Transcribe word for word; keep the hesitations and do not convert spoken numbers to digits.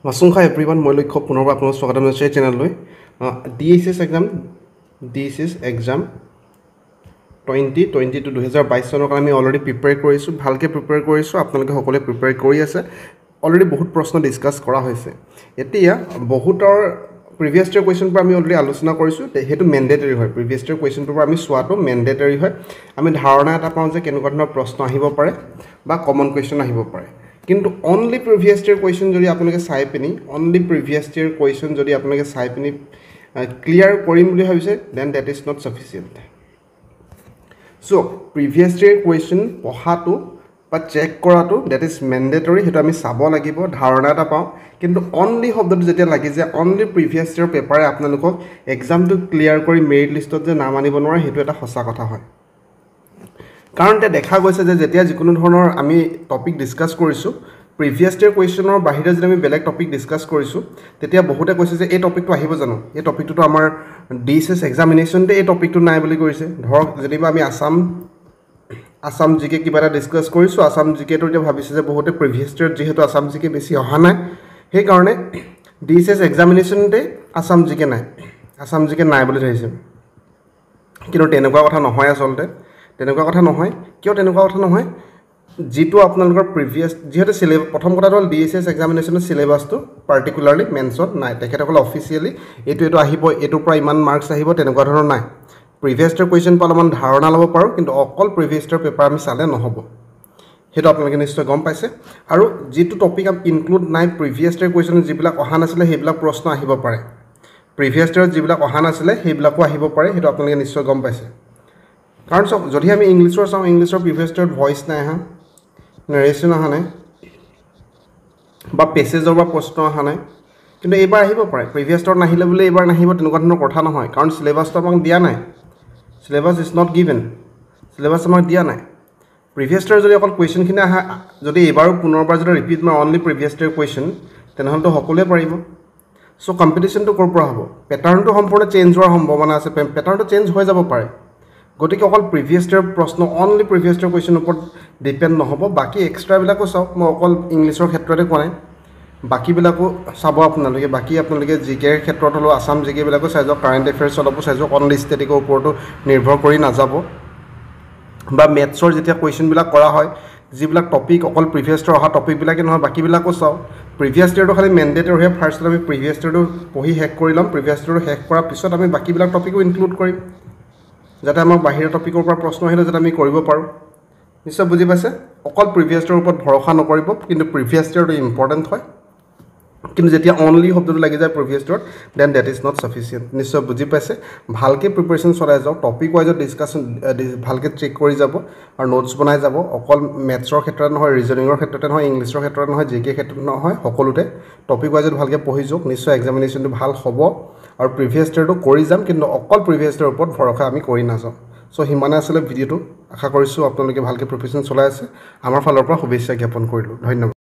Masungha everyone, মই লক্ষ্য পুনৰবাৰ আপোনালোকক স্বাগতম জনাইছো চেনেললৈ DSS exam DSS exam twenty twenty-two twenty twenty-two চনৰ কাৰণে আমি অলৰেডি প্ৰিপেয়াৰ কৰিছো ভালকে প্ৰিপেয়াৰ কৰিছো আপোনালোকে সকলোৱে প্ৰিপেয়াৰ কৰি আছে অলৰেডি বহুত প্ৰশ্ন ডিসকাস কৰা হৈছে এতিয়া বহুতৰ প্ৰিভিয়াস ইয়াৰ কোৱেশ্চন পৰা আমি অলৰেডি আলোচনা কৰিছো হেতু মেন্ডেটৰি হয় প্ৰিভিয়াস ইয়াৰ কোৱেশ্চন পৰা আমি সোৱাটো মেন্ডেটৰি হয় আমি ধাৰণা এটা পাওঁ যে কেনেকুৱা ধৰণৰ প্ৰশ্ন আহিব পাৰে বা কমন কোৱেশ্চন আহিব পাৰে কিন্তু only previous year question যদি আপোনালোকে চাই পিনি only previous year question যদি আপোনালোকে চাই পিনি ক্লিয়াৰ কৰিম বুলি ভাবিছে then that is not sufficient so previous year question পঢ়াটো বা চেক কৰাটো that is mandatory হেতু আমি চাব লাগিব ধাৰণা এটা পাওঁ কিন্তু only শব্দটো যেতিয়া লাগি যায় only previous year পেপাৰে আপোনালোকক এক্সামটো ক্লিয়াৰ কৰি মেৰিট লিষ্টত যে নাম আনিব নোৱাৰে হেতু এটা সঁচা কথা হয় কাৰণ তে দেখা গৈছে যে যেতিয়া যিকোনো ধৰণৰ আমি টপিক ডিসকাস কৰিছো প্ৰিভিয়াস ইয়াৰ কোৱেশ্চনৰ বাহিৰে যদি আমি বেলেগ টপিক ডিসকাস কৰিছো তেতিয়া বহুতে কৈছে যে এই টপিকটো আহিব জানো এই টপিকটো আমাৰ ডিএছএছ এক্সামিনেশনতে এই টপিকটো নাই বুলি কৈছে ধৰক যেনিবা আমি আসাম আসাম জিকে কিবা এটা ডিসকাস কৰিছো আসাম জিকে তো যে ভাবিছে যে বহুতে প্ৰিভিয়াস ইয়াৰ যেহেতু আসাম জিকে বেছি অহা নাই সেই কাৰণে ডিএছএছ এক্সামিনেশনতে আসাম জিকে নাই আসাম জিকে নাই বুলি ধৰিছে কিন্তু তেনেকুৱা কথা নহয় আসলতে তেনেকুৱা কথা নহয় কিয় তেনেকুৱা কথা নহয় যেটো আপোনালোকৰ প্ৰিভিয়াস যেহেতু সিলেবাস প্ৰথম কথা হ'ল ডিএছএছ এক্সামিনেশনৰ সিলেবাসটো পাৰ্টিকুলাৰলি মেনশন নাই তেখেতসকল অফিচিয়ালি এটো এটো আহিব এটো পৰা ইমান মাৰ্কস আহিব তেনেকুৱা ধৰণৰ নাই প্ৰিভিয়াস ইয়াৰ কোৱেশ্চন পালমান ধাৰণা ল'ব পাৰো কিন্তু অকল প্ৰিভিয়াস ইয়াৰ পেপাৰ আমি চালে নহব হেতু আপোনালোকে নিশ্চয় গম পাইছে আৰু যেটো টপিক আম ইনক্লুড নাই প্ৰিভিয়াস ইয়াৰ কোৱেশ্চন যিবিলাক অহা নাছিলে হেবিলাক প্ৰশ্ন আহিব পাৰে প্ৰিভিয়াস ইয়াৰ যিবিলাক অহা নাছিলে হেবিলাকো আহিব পাৰে হেতু আপোনালোকে নিশ্চয় গম পাইছে কাৰণ সব যদি আমি ইংলিছৰ চাও ইংলিছৰ প্ৰিভিয়াস ইয়াৰ ভয়েস নাই হা নাৰেশন আহা নাই বা পেছেজৰ বা প্ৰশ্ন আহা নাই কিন্তু এবাৰ আহিব পাৰে প্ৰিভিয়াস ইয়াৰ নাহিলে বুলি এবাৰ নাহিব তেনেকুৱা ধৰণৰ কথা নহয় কাৰণ সিলেবাসটো আমাক দিয়া নাই syllabus is not given syllabus আমাক দিয়া নাই প্ৰিভিয়াস ইয়াৰ যদি অকল কোৱেশ্চন খিনি আহা যদি এবাৰ পুনৰবাৰ যদি ৰিপিট মা অনলি প্ৰিভিয়াস ইয়াৰ কোৱেশ্চন তেনেহলে সকলোৱে পাৰিব সো কম্পিটিশনটো কৰ পৰা হ'ব প্যাটাৰ্নটো সম্পূৰ্ণ চেঞ্জ হোৱাৰ সম্ভাৱনা আছে প্যাটাৰ্নটো চেঞ্জ হৈ যাব পাৰে গতিকে অকল প্ৰিভিয়াস ইয়াৰ প্ৰশ্ন অনলি প্ৰিভিয়াস ইয়াৰ কোৱেশ্চন ওপৰত ডিপেন্ড নহব বাকি এক্সট্ৰা বিলাকো চাওক মই অকল ইংলিছৰ ক্ষেত্ৰতে কোৱা নাই বাকি বিলাকো চাব আপোনালোকে বাকি আপোনালোকে জিকেৰ ক্ষেত্ৰত হলো আসাম জিকে বিলাকো চাই যাওক কাৰেন্ট এফেয়াৰ্ছ অলপো চাই যাওক অনলি ষ্টেটিকৰ ওপৰতো নিৰ্ভৰ কৰি নাযাব বা মেথছৰ যেতিয়া কোৱেশ্চন বিলাক কৰা হয় যিবিলাক টপিক অকল প্ৰিভিয়াস ইয়াৰ অহা টপিক বিলাকে নহয় বাকি বিলাকো চাও প্ৰিভিয়াস ইয়াৰটো খালি মেন্ডেটৰি হয় ফাৰ্স্ট আমি প্ৰিভিয়াস ইয়াৰটো পঢ়ি শেষ কৰি লম প্ৰিভিয়াস ইয়াৰটো শেষ কৰাৰ পিছত আমি বাকি বিলাক টপিকো ইনক্লুড কৰিম যাতে আমাৰ বাহিৰৰ টপিকৰ পৰা প্ৰশ্ন আহিলে যাতে আমি কৰিব পাৰো নিশ্চয় বুজি পাইছে অকল প্ৰিভিয়াস ইয়াৰৰ ওপৰত ভৰসা নকৰিব কিন্তু প্ৰিভিয়াস ইয়াৰটো ইম্পৰ্টেন্ট হয় কিন্তু যেতিয়া অনলি শব্দটো লাগি যায় previous year then that is not sufficient নিশ্চয় বুজি পাইছে ভালকে প্ৰিপাৰেচন চলাই যাওক টপিক ওয়াইজ ডিসকাশন ভালকে চেক কৰি যাব আৰু নোটছ বনাই যাব অকল মেথছৰ ক্ষেত্ৰত নহয় ৰিজনিংৰ ক্ষেত্ৰতে নহয় ইংলিছৰ ক্ষেত্ৰত নহয় জিকে ক্ষেত্ৰত নহয় সকলোতে টপিক ওয়াইজ ভালকে পঢ়ি যাওক নিশ্চয় এক্সামিনেশনটো ভাল হ'ব আৰু প্ৰিভিয়াস ইয়াৰটো কৰি যাম কিন্তু অকল প্ৰিভিয়াস ইয়াৰৰ ওপৰত ভৰসা আমি কৰি নাযাওঁ সো হিমানে আসলে ভিডিওটো আশা কৰিছো আপোনালোকে ভালকে প্ৰিপাৰেচন চলাই আছে আমাৰ ফালৰ পৰা শুভেচ্ছা জ্ঞাপন কৰিলো ধন্যবাদ